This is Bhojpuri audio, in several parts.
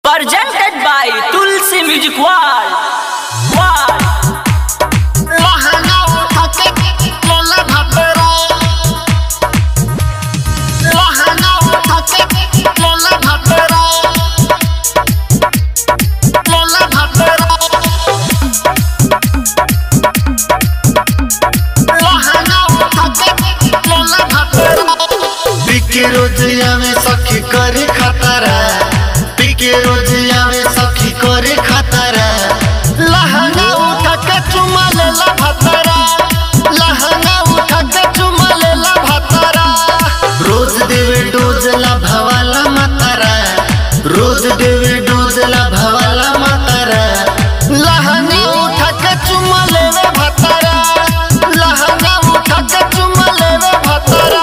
presented by Tulsi Music World. रोजिया में सखी करे खतरा पिके रोजिया में सखी करे खतरा लहंगा उठा के चुमा लेला भतरा लहंगा उठा के चुमा लेला भतरा रोज देवे डोज ला भवाला मातारा रोज देवे डोज ला भवाला मातारा लहंगा उठा के चुमा लेवे भतरा लहंगा उठा के चुमा लेवे भतरा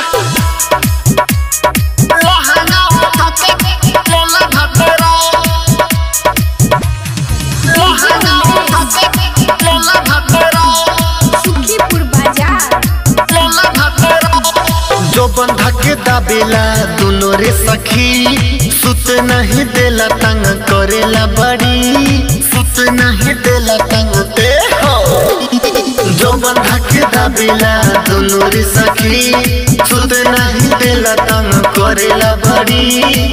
जो बंधा के दाबेला दोनों रे सखी सुत नहीं देला तंग करेला बड़ी सुत नहीं देला तंग ते हो जो बंधा के दाबेला दोनों रे सखी सुत नहीं देला तंग करेला बड़ी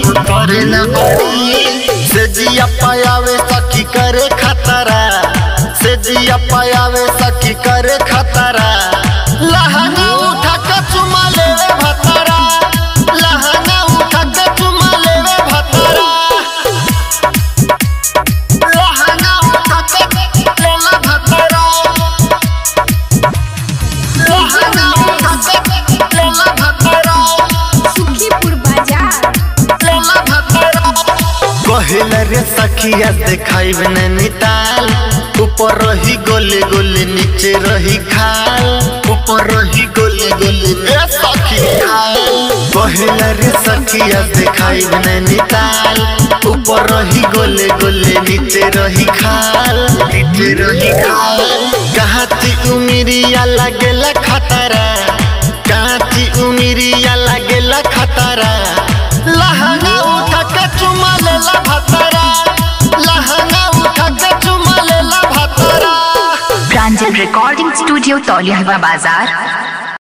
से जिया पायावे सखी करे खतरा से जिया पायावे सखी करे खतरा लहंगा उठा के चुमा लेवे भतरा लहंगा उठा के चुमा लेवे भतरा लहंगा उठा के लेला भतरा लहंगा उठा के लेला भतरा सुखीपुर बाजार लेला भतरा कहेला रे सखिया देखाई नैनीताल ऊपर रही गोले गोले नीचे रही खाल ऊपर रही गोले गोले रे सखी कहेला रे सखिया देखाई नैनीताल ऊपर रही गोले गोले नीचे रही खाल कहती उमिरिया लागेला खतरा कहती उमिरिया लागेला खतरा लहंगा उठा के चुमा लेला भतरा लहंगा उठा के चुमा लेला भतरा प्रांजल रिकॉर्डिंग स्टूडियो तौलिया बाजार।